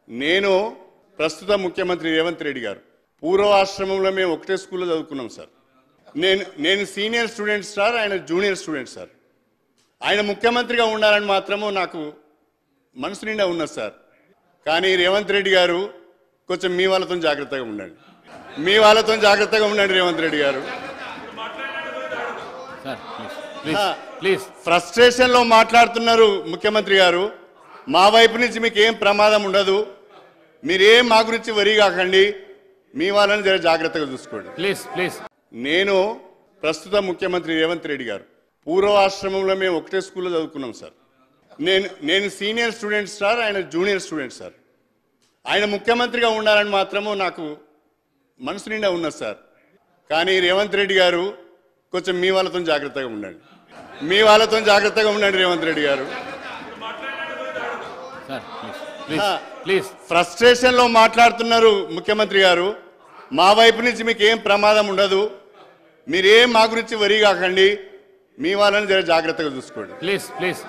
నేను ప్రస్తుత ముఖ్యమంత్రి రేవంత్ రెడ్డి గారు పూర్వాశ్రమంలో మేము ఒకటే స్కూల్లో చదువుకున్నాం సార్. నేను సీనియర్ స్టూడెంట్ సార్, ఆయన జూనియర్ స్టూడెంట్ సార్. ఆయన ముఖ్యమంత్రిగా ఉండాలని మాత్రము నాకు మనసు నిండా ఉన్నది సార్. కానీ రేవంత్ రెడ్డి గారు కొంచెం మీ వాళ్ళతో జాగ్రత్తగా ఉండండి, మీ వాళ్ళతో జాగ్రత్తగా ఉండండి రేవంత్ రెడ్డి గారు. ఫ్రస్ట్రేషన్ లో మాట్లాడుతున్నారు ముఖ్యమంత్రి గారు. మా వైపు నుంచి మీకు ఏం ప్రమాదం ఉండదు, మీరేం మా గురించి వరి కాకండి, మీ వాళ్ళని జర జాగ్రత్తగా చూసుకోండి ప్లీజ్. నేను ప్రస్తుత ముఖ్యమంత్రి రేవంత్ రెడ్డి గారు పూర్వాశ్రమంలో మేము ఒకటే స్కూల్లో చదువుకున్నాం సార్. నేను సీనియర్ స్టూడెంట్ సార్, ఆయన జూనియర్ స్టూడెంట్ సార్. ఆయన ముఖ్యమంత్రిగా ఉండాలని మాత్రము నాకు మనసు నిండా ఉన్నది సార్. కానీ రేవంత్ రెడ్డి గారు కొంచెం మీ వాళ్ళతో జాగ్రత్తగా ఉండండి, మీ వాళ్ళతో జాగ్రత్తగా ఉండండి రేవంత్ రెడ్డి గారు. ఫ్రస్ట్రేషన్ లో మాట్లాడుతున్నారు ముఖ్యమంత్రి గారు. మా వైపు నుంచి మీకు ఏం ప్రమాదం ఉండదు, మీరేం మా గురించి వరి కాకండి, మీ వాళ్ళని జర జాగ్రత్తగా చూసుకోండి ప్లీజ్.